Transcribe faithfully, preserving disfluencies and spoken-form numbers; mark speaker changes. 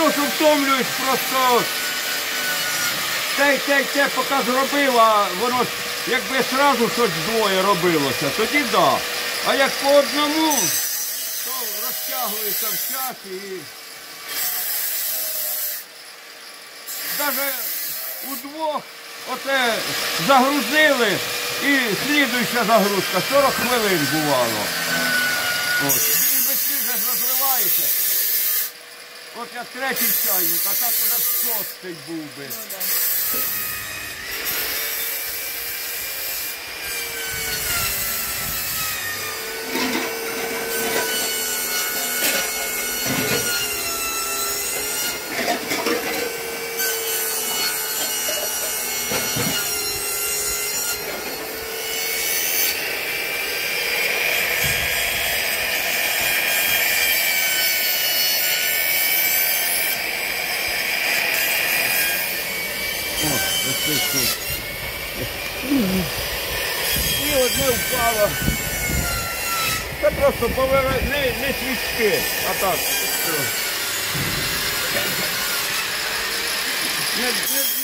Speaker 1: того, що втомлююсь, просто те, те, те, поки зробила, воно ж, якби одразу щось двоє робилося, тоді да. А як по одному, то розтягується в час і навіть удвох оце загрузили і слідуюча загрузка, сорок хвилин бувало. От. І швидше розливається. От як третій чайник, а так уже шостий був би. І одне впало. Це просто повели, не, не свічки, а так. Не, не,